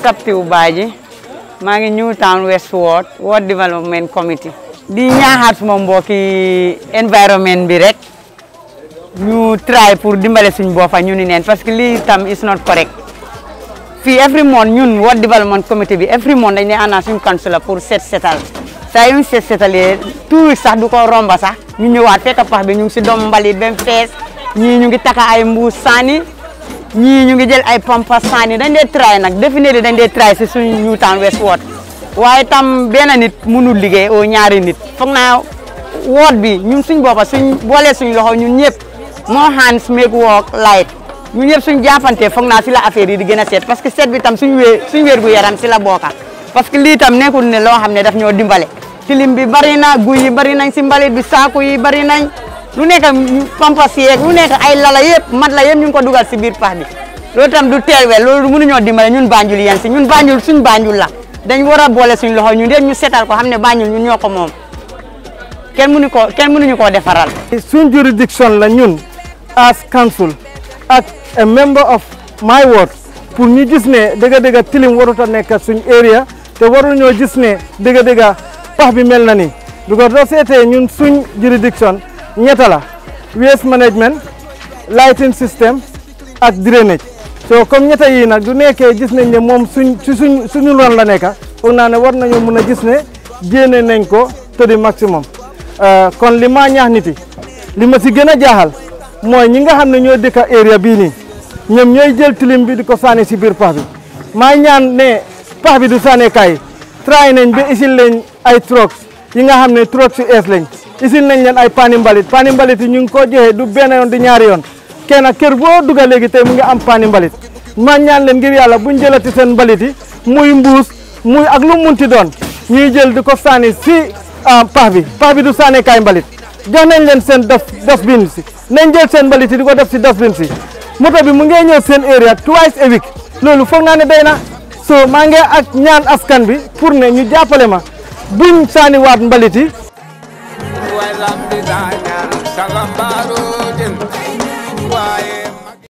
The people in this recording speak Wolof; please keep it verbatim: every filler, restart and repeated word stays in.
Taptiu Badji maa ngi New Town West Ward Ward Development Committee di ñaaxaat suma mbokki environment bi rek ñu try pour dimbale suñ boppa ñu ni neen parce que lii tam is not correct fii every month ñun Ward Development Committee bi every month dañ ne ànd suñ councillor pour set setal saa yu ñu set setalee two weeks sax du ko romba sax ñu ñëwaat fekk pax bi ñu ngi si doom mbalit ba mu fees ñii ñu ngi taka ay mbuus saani ñii ñu ngi jël ay pampas saani dañ dee try nag definitely dañ dee try si suñu New Town West Ward waaye tam benn nit mënul liggéey o ñaari nit foog naa ward bi ñun suñ boppa suñ boolee suñ loxo ñun ñëpp more hands make work light ñun ñëpp suñ jàppante foog naa si la affaire yi di gën a seet parce que seet bi tam suñ wéer suñ wéer gu yaram si la bokka parce que lii tam nekkul ne loo xam ne daf ñoo dimbale tilim bi bari na guy yi bari nañ si mbalit bi saaku yi bari nañ lu nekk pampas yeeg lu nekk ay lala yëpp mat la yëpp ñu ngi ko dugal si biir pax bi loolu tam du teel wel loolu mënuñoo dimbale ñun Banjul yan si ñun Banjul suñ Banjul la dañ war a boole suñ loxo ñun ñu seetal ko xam ne Banjul ñun ñoo ko moom kenn mënu ko kenn mënuñu koo defaral. suñ juridiction la ñun as council ak a member of my ward pour ñu gis ne dëgg-dëgg tilim warut a nekk suñ area te waruñoo gis ne dëgg-dëgg pax bi mel na ni because doo seetee ñun suñ juridiction ñetta la waste management lighting system ak drainage so comme ñetta yi nag du nekkee gis nañ ne moom suñ ci suñ suñu ron la nekka foog naa ne war nañoo mën a gis ne génne nañ ko to di maximum kon li ma ñaax nit yi li ma si gën a jaaxal mooy ñi nga xam ne ñoo dëkk area bii nii ñoom ñooy jël tilim bi di ko sànni si biir pax bi maa ñaan ne pax bi du sànne kaay try nañ ba isil leen ay trucks yi nga xam ne trucks yu ees lañ isil nañ leen ay pani mbalit pani mbalit yi ñu ngi ko joxe du benn yoon di ñaari yoon kenn kër boo dugal léegi tey mu ngi am pani mbalit ma ñaan leen ngir yàlla buñ jëlati seen mbalit yi muy mbuus muy ak lu munti doon ñuy jël di ko sànni si pax bi pax bi du sànne kaay mbalit jox nañ leen seen dof dustbin si nañ jël seen mbalit yi di ko def si dustbin si moto bi mu ngi ñëw seen area twice a week loolu foog naa ne day na so maa ngi ak ñaan askan bi pour ne ñu jàppale ma buñ sànni waat mbalit yi